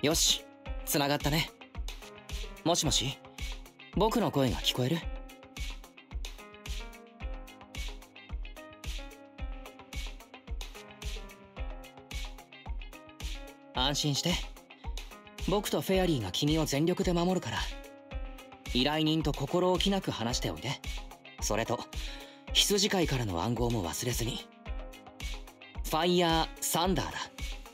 よし、つながったね。もしもし、僕の声が聞こえる？安心して。僕とフェアリーが君を全力で守るから。依頼人と心置きなく話しておいで。それと羊飼いからの暗号も忘れずに。ファイヤーサンダーだ。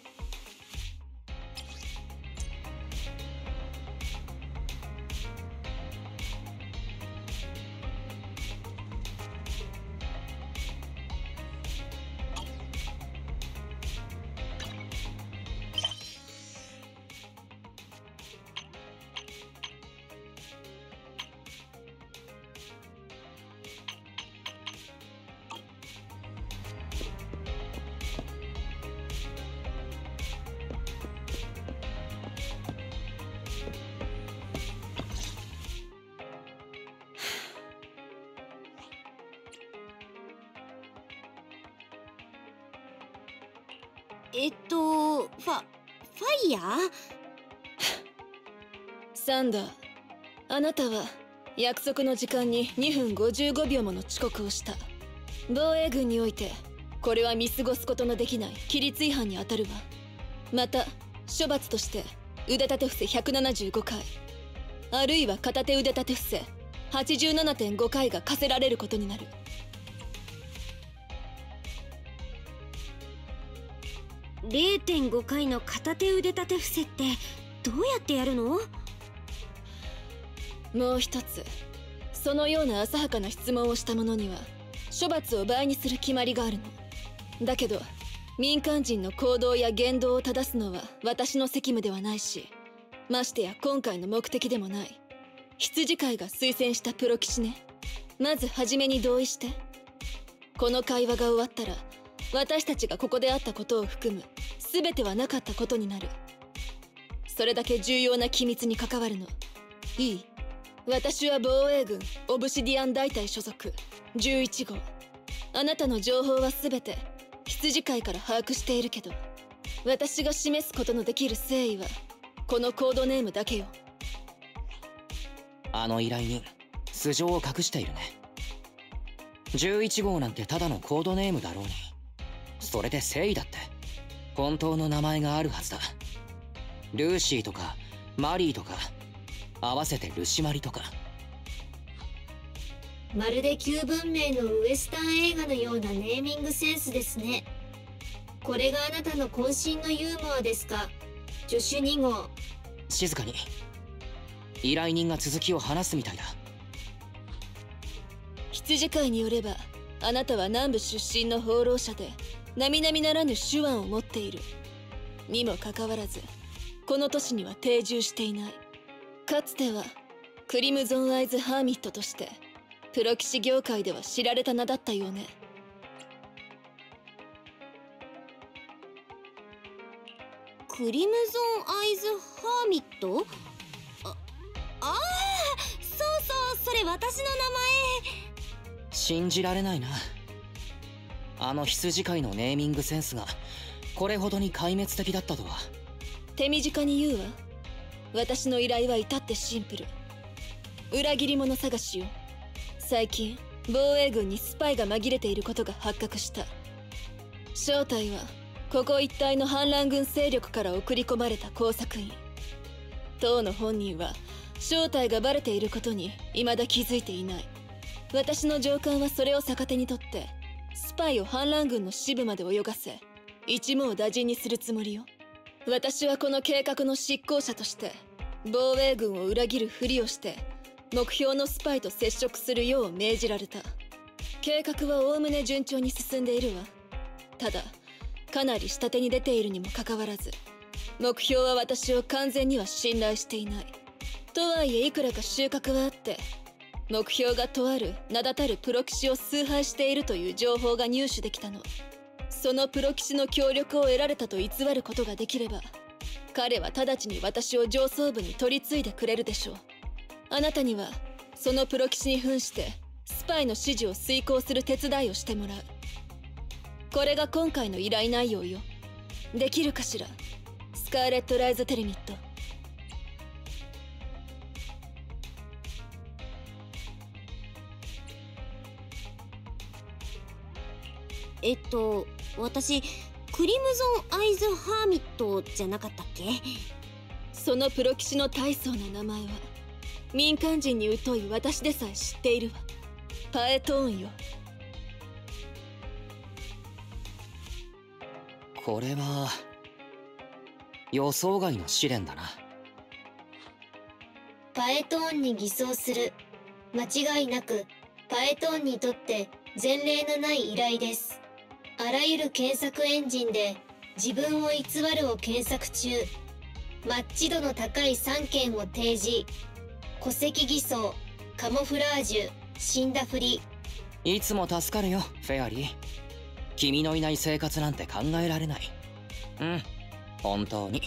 ファイヤーサンダー、あなたは約束の時間に2分55秒もの遅刻をした。防衛軍においてこれは見過ごすことのできない規律違反に当たるわ。また処罰として腕立て伏せ175回、あるいは片手腕立て伏せ 87.5 回が課せられることになる。 0.5 回の片手腕立て伏せってどうやってやるの？ もう一つ、そのような浅はかな質問をした者には処罰を倍にする決まりがあるの。だけど民間人の行動や言動を正すのは私の責務ではないし、ましてや今回の目的でもない。羊飼いが推薦したプロ棋士ね。まず初めに同意して。この会話が終わったら私たちがここで会ったことを含む全てはなかったことになる。それだけ重要な機密に関わるの。いい？私は防衛軍オブシディアン大隊所属11号。あなたの情報は全て羊飼いから把握しているけど、私が示すことのできる誠意はこのコードネームだけよ。 あの依頼人、素性を隠しているね。11号なんてただのコードネームだろうに。それで誠意だって本当の名前があるはずだ。ルーシーとかマリーとか、合わせてルシマリとか。 まるで旧文明のウエスタン映画のようなネーミングセンスですね。これがあなたの渾身のユーモアですか、助手2号。 静かに。依頼人が続きを話すみたいだ。 羊飼いによればあなたは南部出身の放浪者で並々ならぬ手腕を持っているにもかかわらず、この都市には定住していない。かつてはクリムゾンアイズハーミットとしてプロ棋士業界では知られた名だったようね。 クリムゾンアイズハーミット？ああ、そうそう、それ私の名前。 信じられないな。あの羊飼いのネーミングセンスがこれほどに壊滅的だったとは。 手短に言うわ。私の依頼は至ってシンプル。裏切り者探しよ。最近防衛軍にスパイが紛れていることが発覚した。正体はここ一帯の反乱軍勢力から送り込まれた工作員。当の本人は正体がバレていることに未だ気づいていない。私の上官はそれを逆手にとってスパイを反乱軍の支部まで泳がせ一網打尽にするつもりよ。私はこの計画の執行者として防衛軍を裏切るふりをして目標のスパイと接触するよう命じられた。計画はおおむね順調に進んでいるわ。ただかなり下手に出ているにもかかわらず、目標は私を完全には信頼していない。とはいえいくらか収穫はあって、目標がとある名だたるプロ棋士を崇拝しているという情報が入手できたの。そのプロ棋士の協力を得られたと偽ることができれば、彼は直ちに私を上層部に取り継いでくれるでしょう。あなたにはそのプロ棋士に扮してスパイの指示を遂行する手伝いをしてもらう。これが今回の依頼内容よ。できるかしら？ スカーレット・ライズ・テレミット。 私クリムゾン・アイズ・ハーミットじゃなかったっけ？ そのプロ騎士の大層な名前は民間人に疎い私でさえ知っているわ。パエトーンよ。 これは予想外の試練だな。 パエトーンに偽装する。間違いなくパエトーンにとって前例のない依頼です。あらゆる検索エンジンで自分を偽るを検索中。マッチ度の高い3件を提示。戸籍偽装、カモフラージュ、死んだふり。 いつも助かるよフェアリー。君のいない生活なんて考えられない。本当に。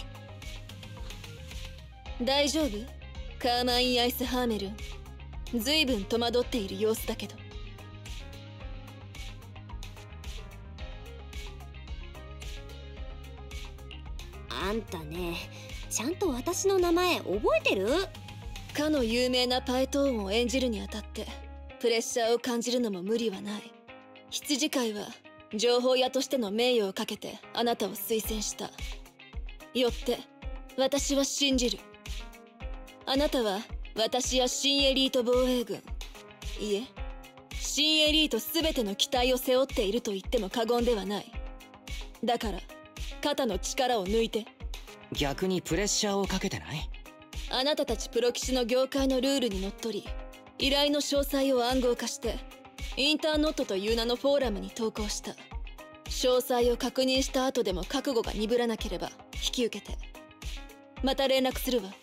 大丈夫？カーマイン・アイス・ハーメルン。随分戸惑っている様子だけど。 あんたね、ちゃんと私の名前覚えてる？ かの有名なパエトーンを演じるにあたってプレッシャーを感じるのも無理はない。羊飼いは情報屋としての名誉をかけてあなたを推薦した。よって私は信じる。あなたは私や新エリート防衛軍、いえ新エリート全ての期待を背負っていると言っても過言ではない。だから肩の力を抜いて。 逆にプレッシャーをかけてない？ あなたたちプロ棋士の業界のルールにのっとり依頼の詳細を暗号化してインターノットという名のフォーラムに投稿した。詳細を確認した後でも覚悟が鈍らなければ引き受けて。また連絡するわ。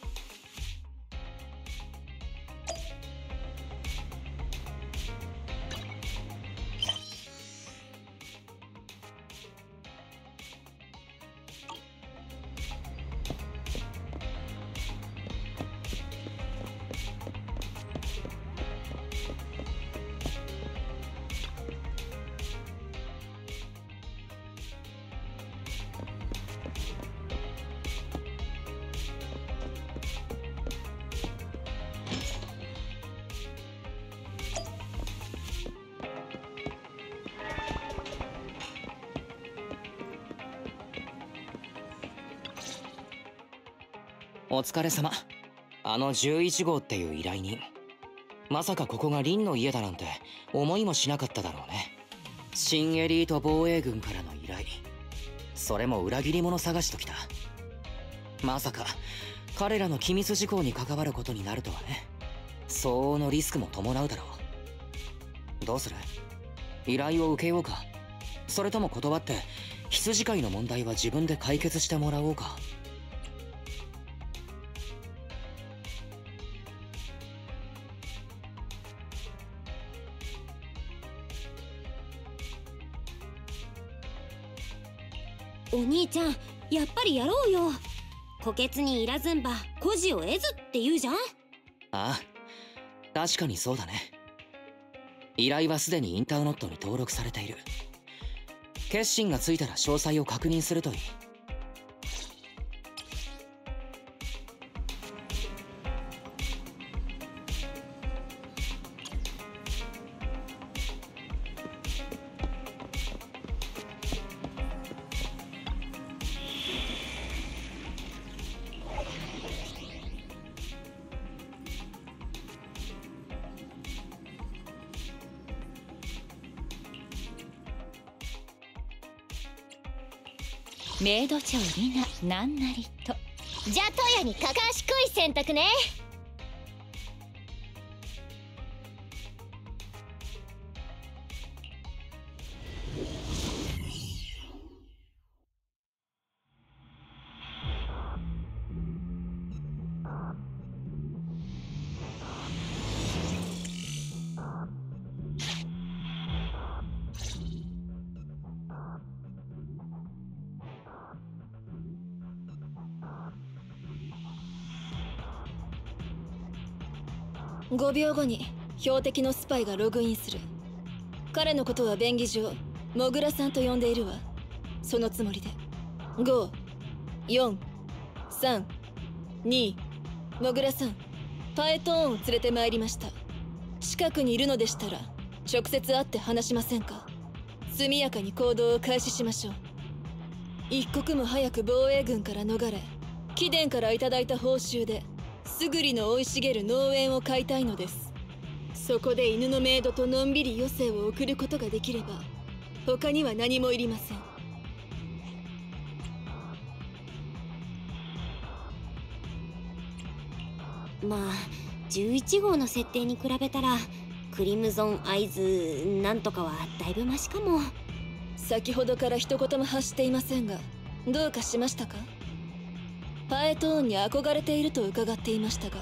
お疲れ様。あの11号っていう依頼人、まさかここがリンの家だなんて思いもしなかっただろうね。新エリート防衛軍からの依頼、それも裏切り者探しときた。まさか彼らの機密事項に関わることになるとはね。相応のリスクも伴うだろう。どうする？依頼を受けようか、それとも断って羊飼いの問題は自分で解決してもらおうか。 お兄ちゃん、やっぱりやろうよ。虎穴にいらずんば孤児を得ずって言うじゃん。 ああ、確かにそうだね。依頼はすでにインターノットに登録されている。決心がついたら詳細を確認するといい。 メイド長リナなんなりと。じゃあトヤにかかしこい選択ね。 5秒後に標的のスパイがログインする。彼のことは便宜上モグラさんと呼んでいるわ。そのつもりで。5、4、 3、2、モグラさん、パエトーンを連れてまいりました。近くにいるのでしたら直接会って話しませんか。速やかに行動を開始しましょう。一刻も早く防衛軍から逃れ、貴殿からいただいた報酬ですぐりの生い茂る農園を買いたいのです。そこで犬のメイドとのんびり余生を送ることができれば他には何もいりません。 まあ11号の設定に比べたらクリムゾンアイズなんとかはだいぶマシかも。 先ほどから一言も発していませんが、どうかしましたか。パエトーンに憧れていると伺っていましたが。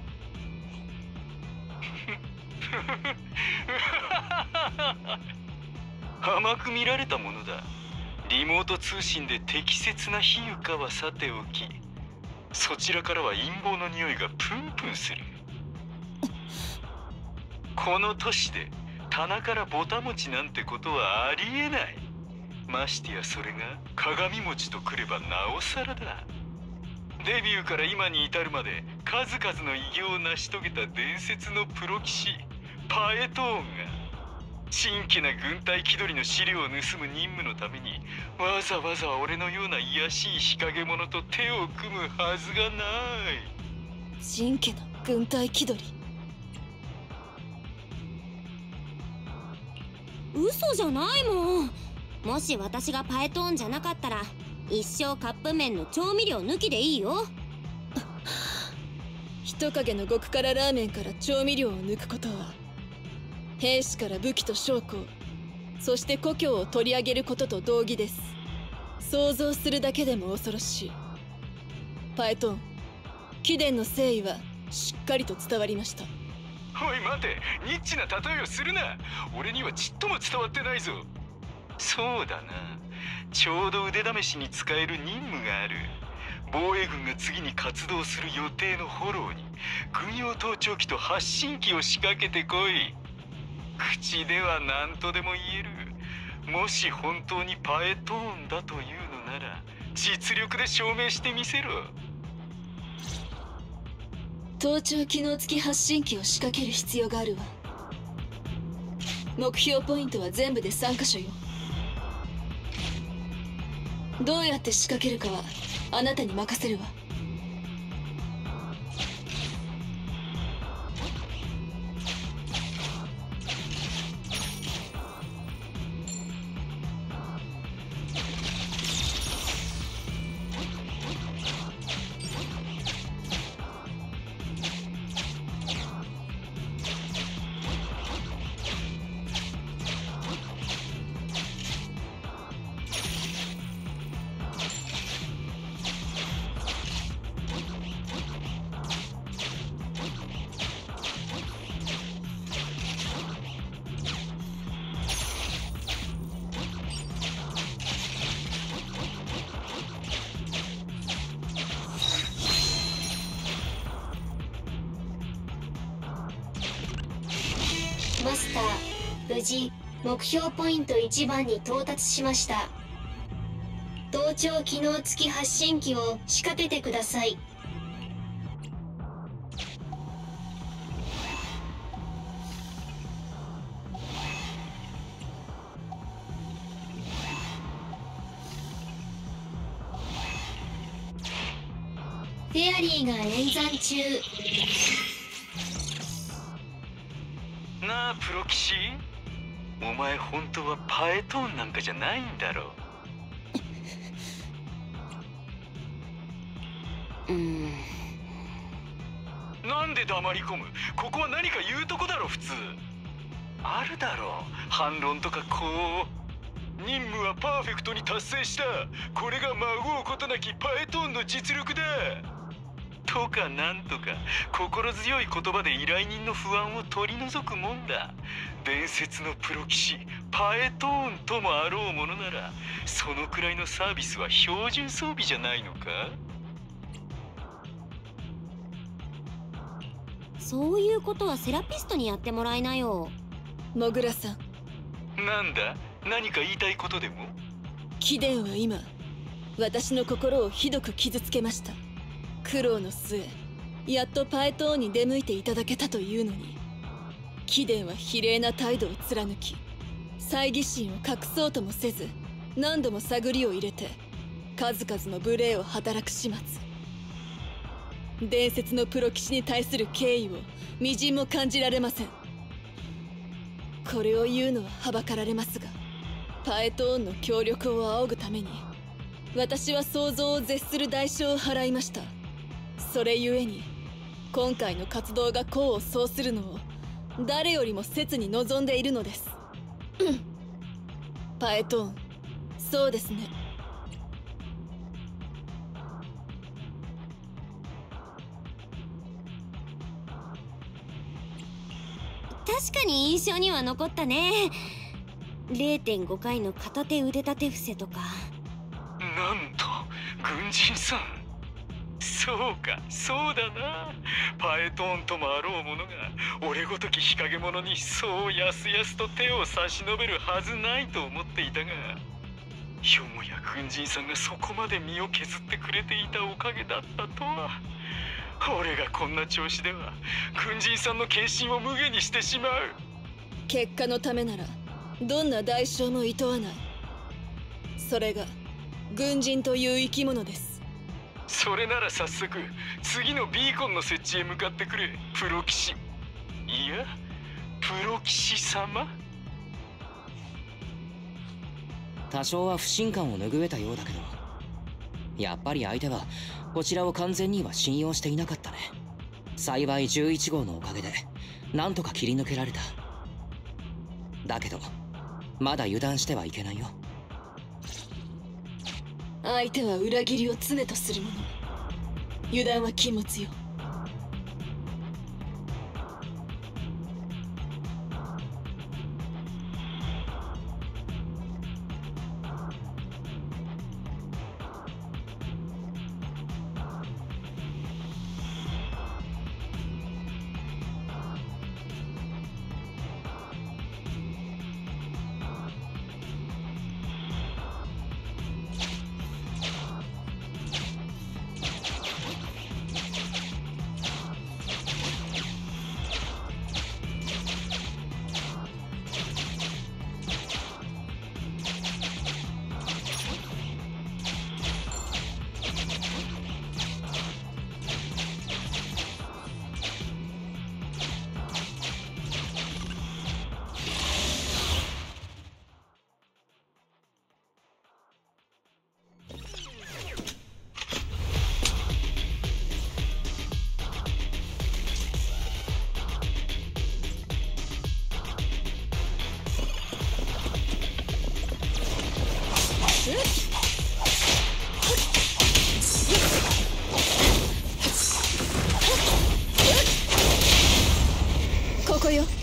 甘く見られたものだ。リモート通信で適切な比喩かはさておき、そちらからは陰謀の匂いがプンプンする。この年で棚からぼた餅なんてことはありえない。ましてやそれが鏡餅とくればなおさらだ。デビューから今に至るまで数々の偉業を成し遂げた伝説のプロ棋士パエトーンが新規な軍隊気取りの資料を盗む任務のためにわざわざ俺のような卑しい日陰者と手を組むはずがない。 新家の軍隊気取り。 嘘じゃないもん。もし私がパエトーンじゃなかったら一生カップ麺の調味料抜きでいいよ。 人影の極辛ラーメンから調味料を抜くことは兵士から武器と将校、そして故郷を取り上げることと同義です。想像するだけでも恐ろしい。パエトーン、貴殿の誠意はしっかりと伝わりました。 おい待て、ニッチな例えをするな。俺にはちっとも伝わってないぞ。そうだな、ちょうど腕試しに使える任務がある。防衛軍が次に活動する予定のフォローに軍用盗聴器と発信機を仕掛けてこい。口では何とでも言える。もし本当にパエトーンだというのなら実力で証明してみせろ。 盗聴機能付き発信機を仕掛ける必要があるわ。目標ポイントは全部で3カ所よ。どうやって仕掛けるかはあなたに任せるわ。 マスター、無事目標ポイント1番に到達しました。盗聴機能付き発信機を仕掛けてください。フェアリーが演算中。 なあプロ棋士、お前本当はパエトーンなんかじゃないんだろう。 なんで黙り込む。ここは何か言うとこだろ。普通あるだろう、反論とか。こう任務はパーフェクトに達成した。これが孫うことなきパエトーンの実力だとかなんとか心強い言葉で依頼人の不安を取り除くもんだ。伝説のプロ棋士パエトーンともあろうものならそのくらいのサービスは標準装備じゃないのか。 そういうことはセラピストにやってもらいなよ。 モグラさん、 なんだ、何か言いたいことでも。 貴殿は今私の心をひどく傷つけました。 苦労の末やっとパエトーンに出向いていただけたというのに、貴殿は非礼な態度を貫き、猜疑心を隠そうともせず何度も探りを入れて数々の無礼を働く始末。伝説のプロ騎士に対する敬意を微塵も感じられません。これを言うのははばかられますが、パエトーンの協力を仰ぐために私は想像を絶する代償を払いました。それゆえに今回の活動が功を奏するのを誰よりも切に望んでいるのです。パエトーン、そうですね。 確かに印象には残ったね。0.5 回の片手腕立て伏せとか。 なんと軍人さん、そうかそうだな。パエトーンともあろうものが俺ごとき日陰者にそうやすやすと手を差し伸べるはずないと思っていたが、よもや軍人さんがそこまで身を削ってくれていたおかげだったとは。俺がこんな調子では軍人さんの献身を無下にしてしまう。 結果のためならどんな代償も厭わない。それが軍人という生き物です。 それなら早速次のビーコンの設置へ向かってくれ、プロ騎士。いや、プロ騎士様。 多少は不信感を拭えたようだけど、やっぱり相手はこちらを完全には信用していなかったね。幸い11号のおかげでなんとか切り抜けられた。だけどまだ油断してはいけないよ。 相手は裏切りを常とする者。油断は禁物よ。ここよ。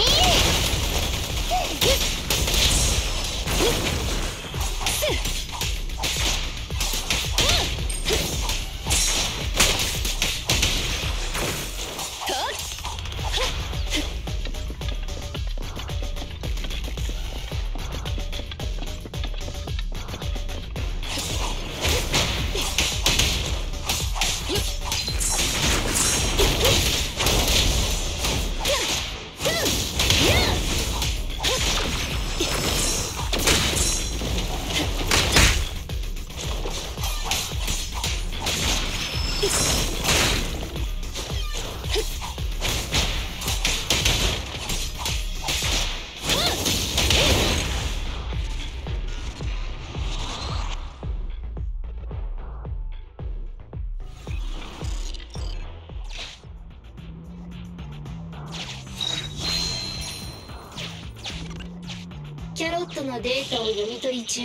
キャロットのデータを読み取り中。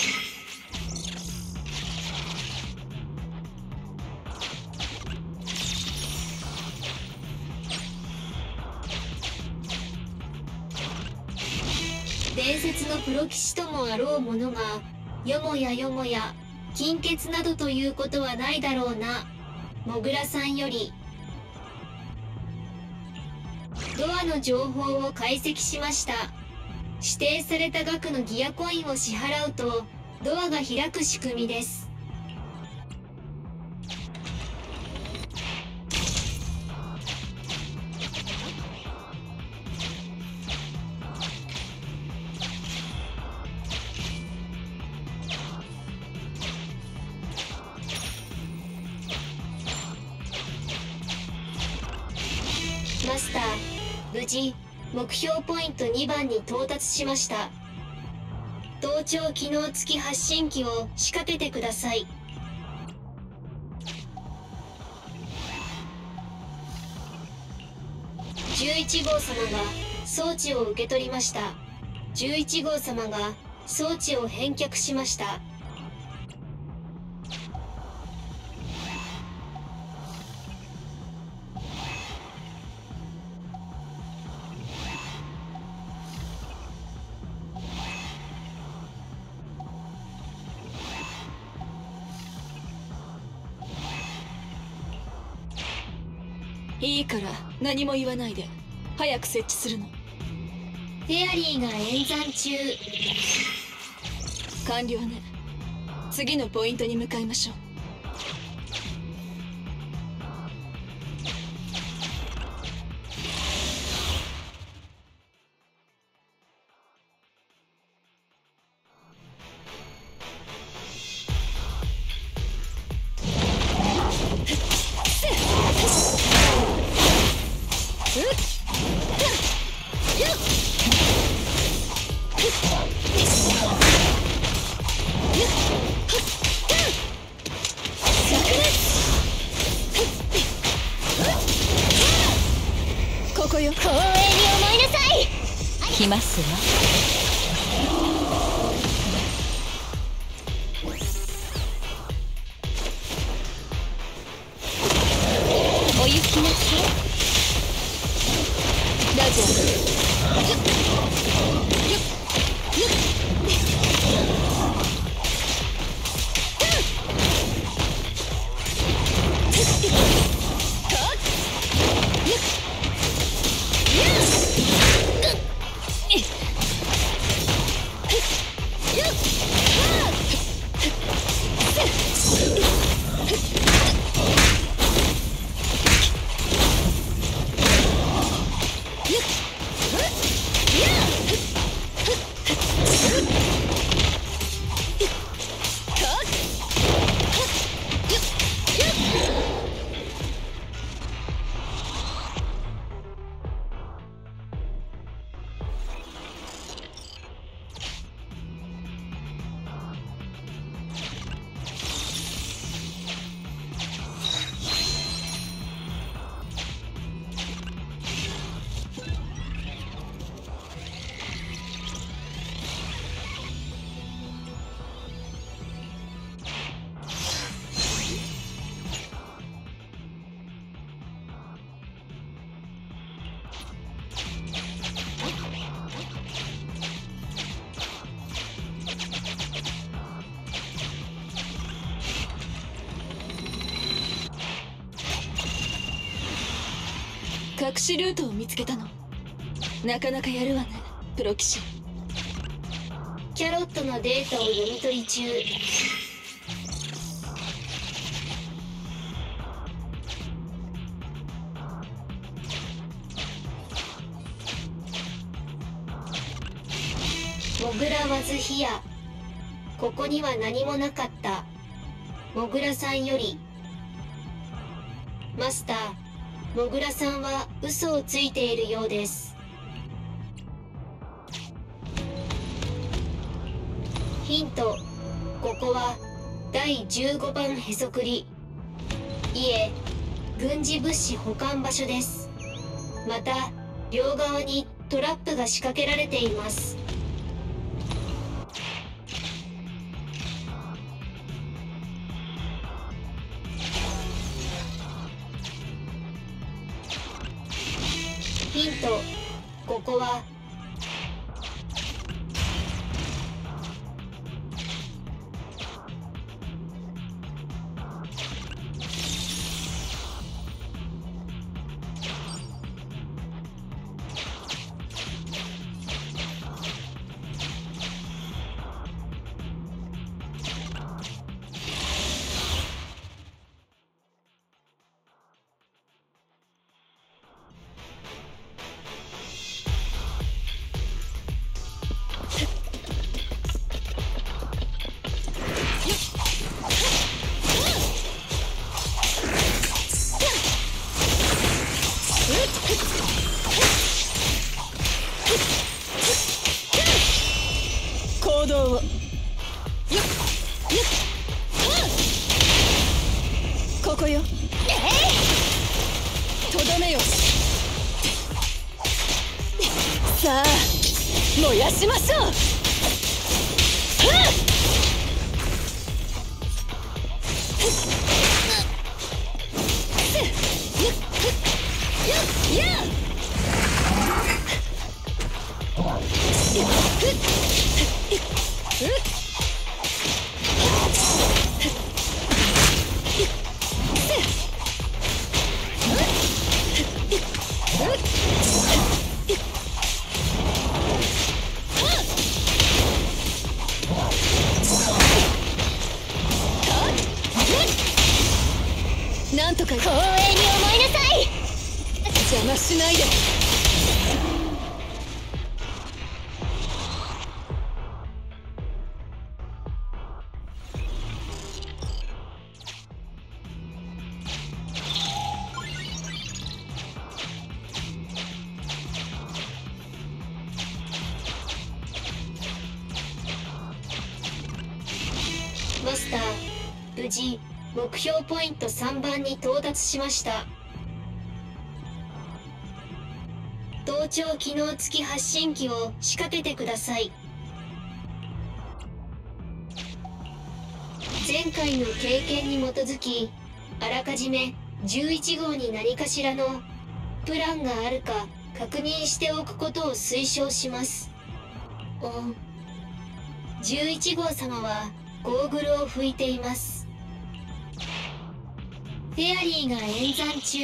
伝説のプロ騎士ともあろう者がよもやよもや金欠などということはないだろうな。モグラさんよりドアの情報を解析しました。指定された額のギアコインを支払うとドアが開く仕組みです。 無事目標ポイント2番に到達しました。盗聴機能付き発信機を仕掛けてください。11号様が装置を受け取りました。11号様が装置を返却しました。 いいから何も言わないで早く設置するの。 フェアリーが演算中。 完了ね。次のポイントに向かいましょう。ここよ。 光栄に思いなさい。来ますわ。お行きなさい。 ラジャ隠しルートを見つけたの。なかなかやるわね、プロ騎士。 キャロットのデータを読み取り中。モグラワズヒア。ここには何もなかった。モグラさんより。マスター、モグラさんは嘘をついているようです。ヒント、ここは第15番へそくり。いえ、軍事物資保管場所です。また、両側にトラップが仕掛けられています。ヒント、ここは燃やしましょう。なんとか光栄に思いなさい。邪魔しないで。 マスター、無事目標ポイント3番に到達しました。盗聴機能付き発信機を仕掛けてください。前回の経験に基づき、あらかじめ11号に何かしらのプランがあるか確認しておくことを推奨します。11号様はゴーグルを拭いています。フェアリーが演算中。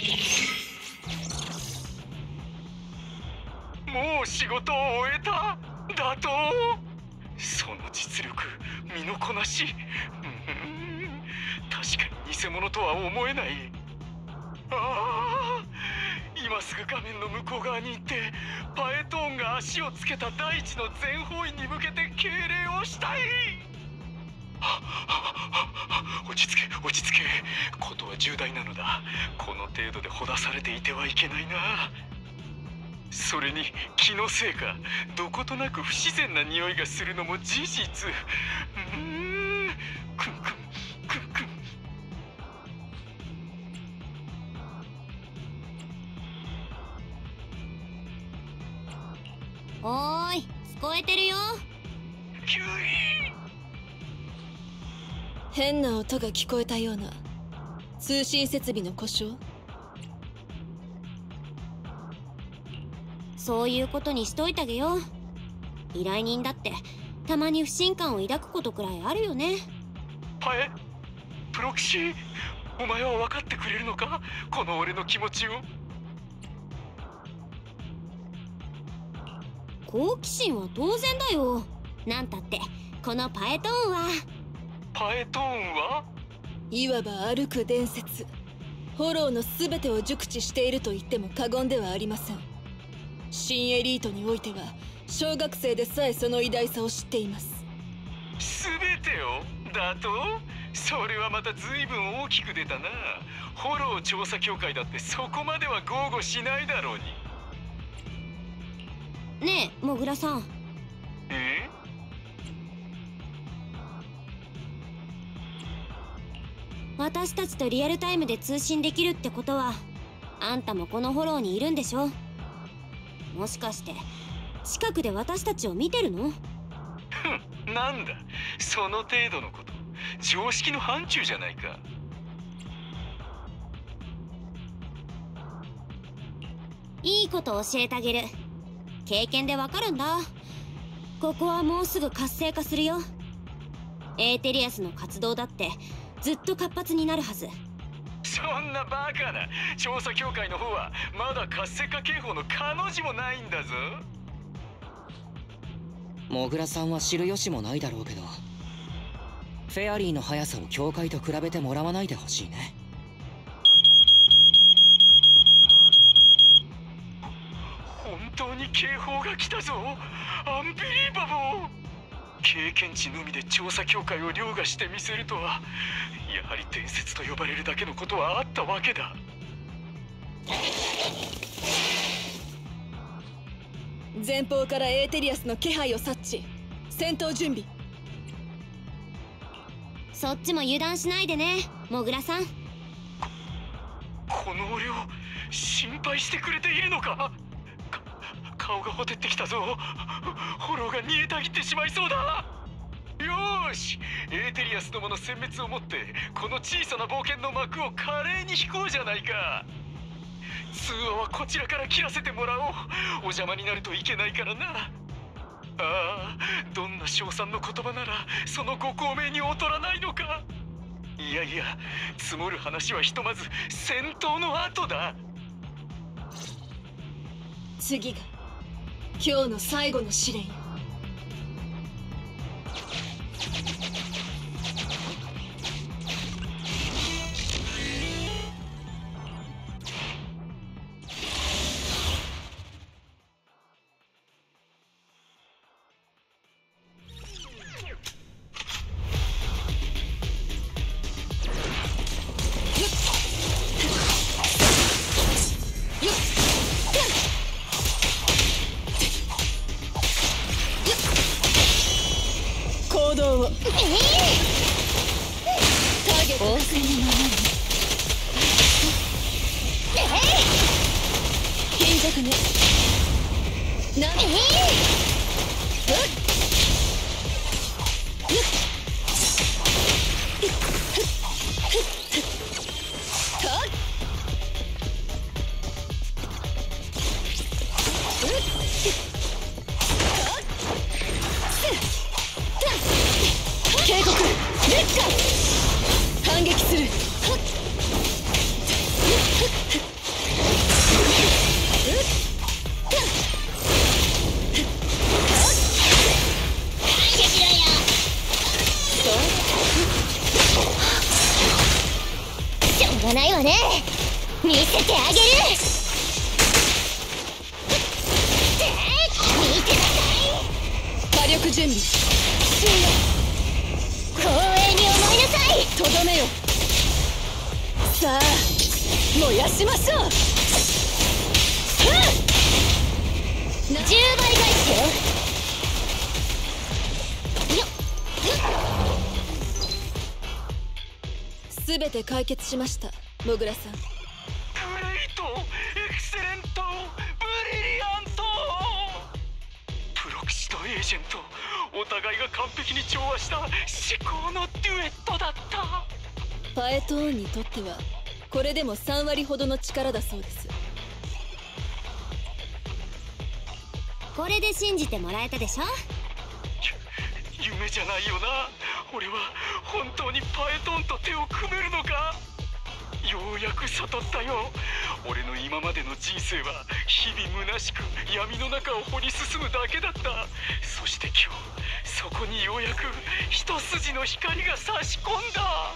もう仕事を終えただと。その実力身のこなし、確かに偽物とは思えない。今すぐ画面の向こう側に行ってパエトーンが足をつけた大地の全方位に向けて敬礼をしたい。落ち着け落ち着け、ことは重大なのだ。この程度でほだされていてはいけないな。それに気のせいかどことなく不自然な匂いがするのも事実。クンクンクンクン。 おーい、聞こえてるよ。 キュイー。 変な音が聞こえたような。通信設備の故障？ そういうことにしといてあげよう。依頼人だってたまに不信感を抱くことくらいあるよね。 パエ、プロキシー、お前は分かってくれるのか、この俺の気持ちを。 好奇心は当然だよ。なんたってこのパエトーンは。 パエトーンはいわば歩く伝説。フォローの全てを熟知していると言っても過言ではありません。新エリートにおいては小学生でさえその偉大さを知っています。 全てをだと。それはまた随分大きく出たな。フォロー調査協会だってそこまでは豪語しないだろうに。 ねえモグラさん、私たちとリアルタイムで通信できるってことはあんたもこのフォローにいるんでしょ。もしかして近くで私たちを見てるの？ なんだその程度のこと、常識の範疇じゃないか。 いいこと教えてあげる。経験でわかるんだ。ここはもうすぐ活性化するよ。エーテリアスの活動だってずっと活発になるはず。 そんなバカな。調査協会の方はまだ活性化警報の彼女もないんだぞ。 モグラさんは知る由もないだろうけど、フェアリーの速さを教会と比べてもらわないでほしいね。 本当に警報が来たぞ。アンビリーバボー。経験値のみで調査協会を凌駕してみせるとは、やはり伝説と呼ばれるだけのことはあったわけだ。 前方からエーテリアスの気配を察知。戦闘準備。 そっちも油断しないでねモグラさん。 この俺を心配してくれているのか。 顔がほてってきたぞ。ホローが煮えたぎってしまいそうだ。よーし、エーテリアスどもの殲滅をもってこの小さな冒険の幕を華麗に引こうじゃないか。通話はこちらから切らせてもらおう。お邪魔になるといけないからな。ああ、どんな称賛の言葉ならそのご高名に劣らないのか。いやいや、積もる話はひとまず戦闘の後だ。 次が今日の最後の試練。行動を。ターゲット確認の貧弱ね。なん警告、烈火反撃する。 しょうがないわね。見せてあげる。見てなさい。 火力準備終了。 光栄に思いなさい。 とどめよ。さあ燃やしましょう。 10倍返しよ。 すべて解決しました、モグラさん。 グレイト、エクセレント、ブリリアント。プロキシとエージェント、お互いが完璧に調和した至高のデュエットだった。 パエトーンにとってはこれでも3割ほどの力だそうです。 これで信じてもらえたでしょ。 夢じゃないよな。俺は本当にパエトーンと手を組めるのか。ようやく悟ったよ。俺の今までの人生は日々虚しく闇の中を掘り進むだけだった。そして今日そこにようやく一筋の光が差し込んだ。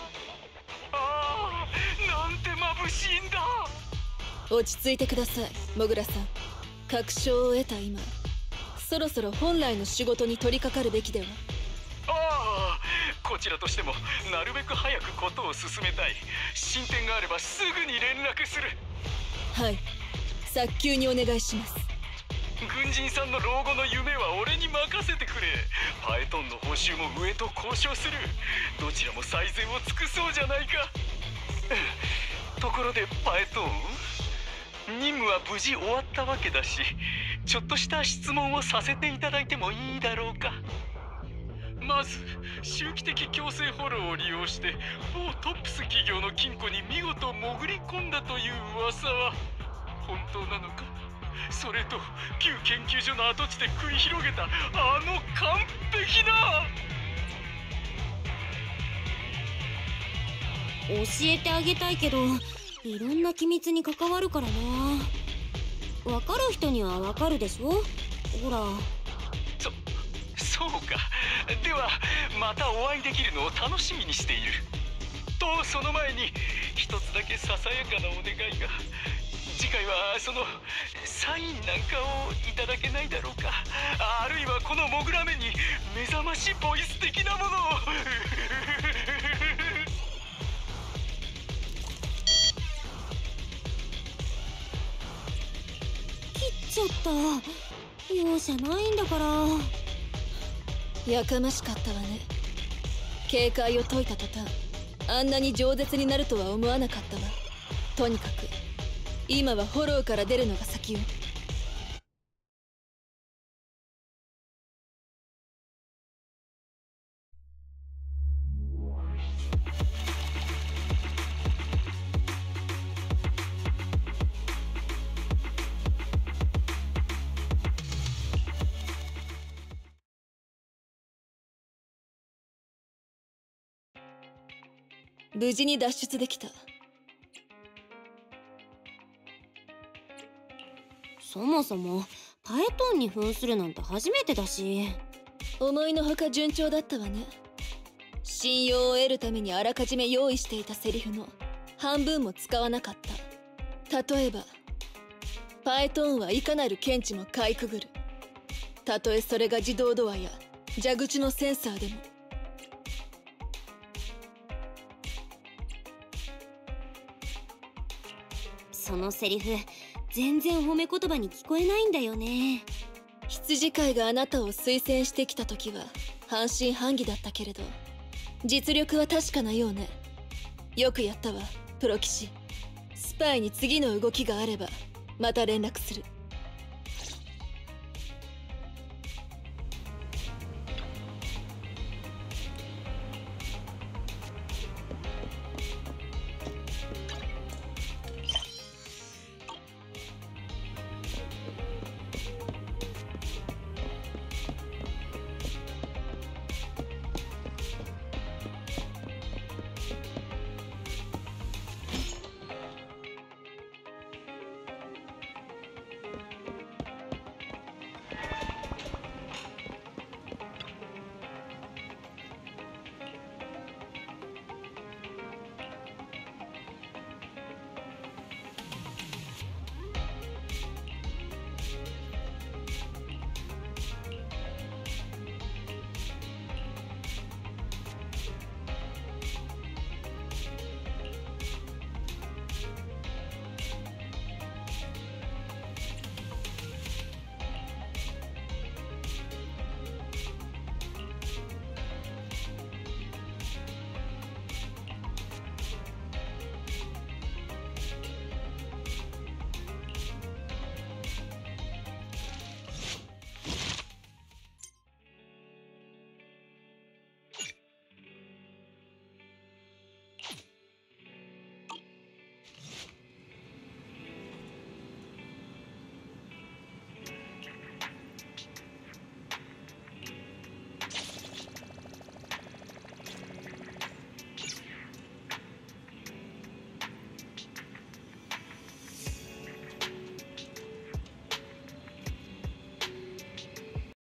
ああ、なんて眩しいんだ。 落ち着いてください、モグラさん。確証を得た今、そろそろ本来の仕事に取り掛かるべきでは。 ああ、こちらとしてもなるべく早くことを進めたい。進展があればすぐに連絡する。 はい、早急にお願いします。 軍人さんの老後の夢は俺に任せてくれ。パエトンの報酬も上と交渉する。どちらも最善を尽くそうじゃないか。ところでパエトン、任務は無事終わったわけだし、ちょっとした質問をさせていただいてもいいだろうか。まず周期的強制フォローを利用して某トップス企業の金庫に見事潜り込んだという噂は本当なのか。それと旧研究所の跡地で繰り広げたあの完璧な。 教えてあげたいけど、いろんな機密に関わるからな。分かる人には分かるでしょ。ほら。 そうか。ではまたお会いできるのを楽しみにしている。とその前に一つだけささやかなお願いが。次回はそのサインなんかをいただけないだろうか。あるいはこのモグラ目に目覚ましボイス的なものを。 切っちゃった。容赦ないんだから。 やかましかったわね。警戒を解いた途端あんなに饒舌になるとは思わなかったわ。とにかく今はフォローから出るのが先よ。 無事に脱出できた。 そもそもパエトンに扮するなんて初めてだし。 思いのほか順調だったわね。信用を得るためにあらかじめ用意していたセリフの半分も使わなかった。例えばパエトーンはいかなる検知もかいくぐる。たとえそれが自動ドアや蛇口のセンサーでも。 そのセリフ全然褒め言葉に聞こえないんだよね。 羊飼いがあなたを推薦してきた時は半信半疑だったけれど、実力は確かなようね。よくやったわプロ騎士。スパイに次の動きがあればまた連絡する。